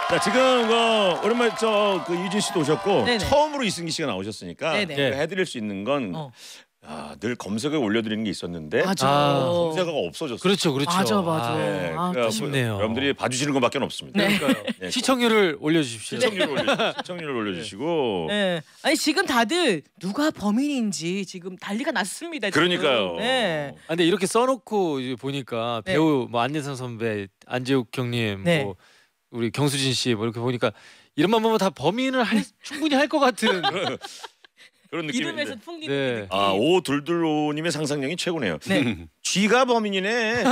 자 지금 오랜만에 그 유진 씨도 오셨고 네네. 처음으로 이승기 씨가 나오셨으니까 네네. 제가 해드릴 수 있는 건 늘 검색어에 올려드리는 게 있었는데 맞아. 검색어가 없어졌어요. 그렇죠, 그렇죠. 맞아. 네, 아, 그러니까 아쉽네요. 여러분들이 봐주시는 것밖에 없습니다. 네. 네, 시청률을 올려주십시오. 시청률을 올려주시고. 네. 아니 지금 다들 누가 범인인지 지금 난리가 났습니다. 지금. 그러니까요. 네. 아, 근데 이렇게 써놓고 이제 보니까 네. 배우 뭐 안예상 선배, 안재욱 형님, 네. 뭐 우리 경수진 씨 뭐 이렇게 보니까 이름만 보면 다 범인을 충분히 할 것 같은. 그런 느낌인데. 이름에서 풍기는 네. 느낌. 아 오둘둘오님의 상상력이 최고네요. 네. 쥐가 범인이네.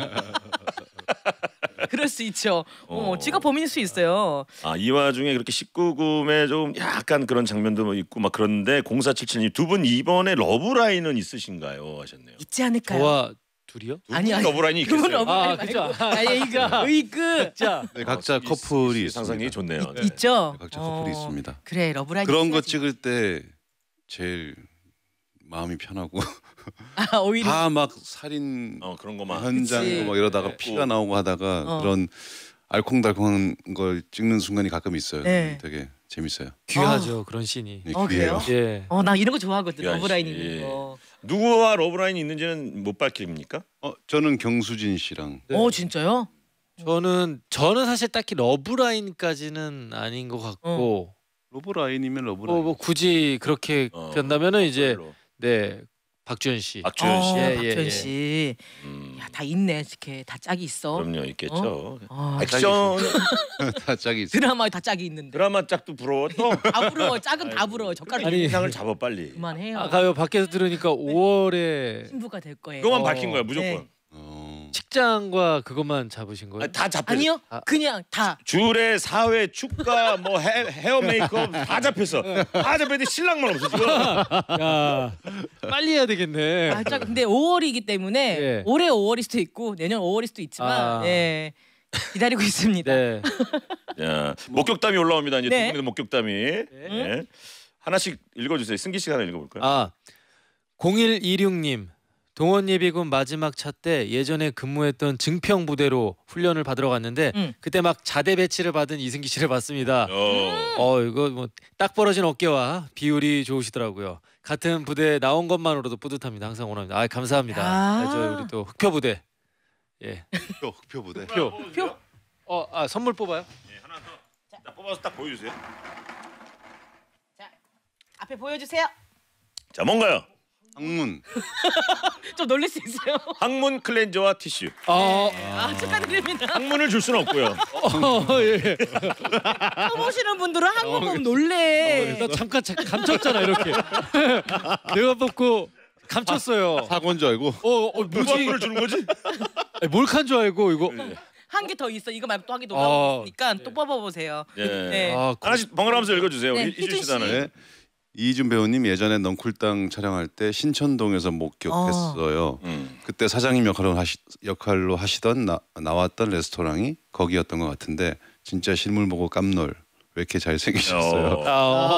그럴 수 있죠. 지가 범인일 수 있어요. 이 와중에 그렇게 19금에 좀 약간 그런 장면도 뭐 있고 막 그런데 0477님 두 분 이번에 러브라인은 있으신가요 하셨네요. 있지 않을까요? 저와 둘이요? 아니 러브라인이 그분 있겠어요. 러브라인 그죠. 말고 의그 자, 네, 각자 커플이 있습니다. 상상력이 좋네요. 네. 있죠. 각자 커플이 있습니다. 그래 러브라인 그런 거 있어야지. 찍을 때 제일 마음이 편하고 오히려 다 막 살인 그런 거만. 현장 막 이러다가 네. 피가 나오고 하다가 그런 알콩달콩한 걸 찍는 순간이 가끔 있어요. 네. 되게 재밌어요. 귀하죠 그런 씬이. 네, 그래요? 귀해요. 예. 나 이런 거 좋아하거든. 야, 러브라인 씨. 있는 거. 누구와 러브라인이 있는지는 못 밝힙니까? 저는 경수진 씨랑 진짜요? 저는 사실 딱히 러브라인까지는 아닌 것 같고 러브라인이면 러브라인. 뭐 굳이 그렇게 된다면은 이제 별로. 네 박주현 씨. 박주현 씨. 박주현 씨. 야, 다 있네. 이렇게 다 짝이 있어. 그럼요 있겠죠. 액션 액션 다 짝이 있어요. 드라마에 다 짝이 있는데. 드라마 짝도 부러워 또. 다 부러워. 짝은 다 부러워. 젓가락 아니, 인상을 잡아 빨리. 그만해요. 아까요 밖에서 들으니까 5월에 신부가 될 거예요. 그것만 밝힌 거야 무조건. 네. 식장과 그것만 잡으신 거예요? 다 잡혀. 아니요. 그냥 다. 주례 사회 축가 뭐 헤어 메이크업 다 잡혔어. 다 잡혔는데 신랑만 없어 지금. 야 빨리 해야 되겠네. 짝 근데 5월이기 때문에 예. 올해 5월일 수도 있고 내년 5월일 수도 있지만 예. 기다리고 있습니다. 네. 자, 목격담이 올라옵니다. 이제 네. 두 분의 목격담이. 네. 하나씩 읽어주세요. 승기 씨가 하나 읽어볼까요? 0126님 동원예비군 마지막 차 때 예전에 근무했던 증평 부대로 훈련을 받으러 갔는데 그때 막 자대 배치를 받은 이승기 씨를 봤습니다. 이거 뭐 딱 벌어진 어깨와 비율이 좋으시더라고요. 같은 부대에 나온 것만으로도 뿌듯합니다. 항상 원합니다. 감사합니다. 저 우리 또 흑표 부대. 예. 흑표 부대. 표. 선물 뽑아요? 네, 하나 더. 자, 뽑아서 딱 보여주세요. 자, 앞에 보여주세요. 자, 뭔가요? 항문. 좀 놀랄 수 있어요. 항문 클렌저와 티슈. 축하드립니다. 항문을 줄 수는 없고요. 예. 뽑으시는 분들은 한번 보면 놀래. 나 잠깐 감췄잖아 이렇게. 내가 뽑고 감췄어요. 사고인 줄 알고. 뭐지? 항문을 주는 거지? 몰칸 줄 알고 이거. 한 개 더 있어. 이거 말고 또 한 개 더 있으니까 또 뽑아보세요. 네. 네. 하나씩 번갈아가면서 읽어주세요. 네, 이준 희준 씨도 하나. 네. 이준 배우님 예전에 넝쿨땅 촬영할 때 신천동에서 목격했어요. 그때 사장님 역할로 하시던 나왔던 레스토랑이 거기였던 것 같은데 진짜 실물 보고 깜놀. 왜 이렇게 잘생기셨어요? 116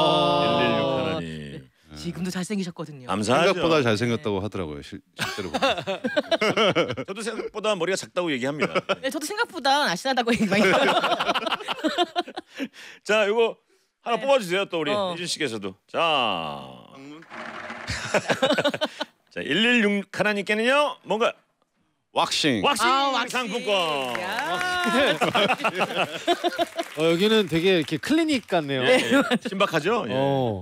하나님. 지금도 잘생기셨거든요. 감사하죠. 생각보다 잘생겼다고 하더라고요. 실제로 보면. 저도 생각보다 머리가 작다고 얘기합니다. 네, 저도 생각보다 날씬하다고 얘기 많이 해요. 자, 이거 하나 네. 뽑아주세요. 또 우리 이준 씨께서도. 자, 자 116 하나님께는요 뭔가 왁싱. 왁싱 왁싱. 상품권. 야. 여기는 되게 이렇게 클리닉 같네요. 신박하죠? 예.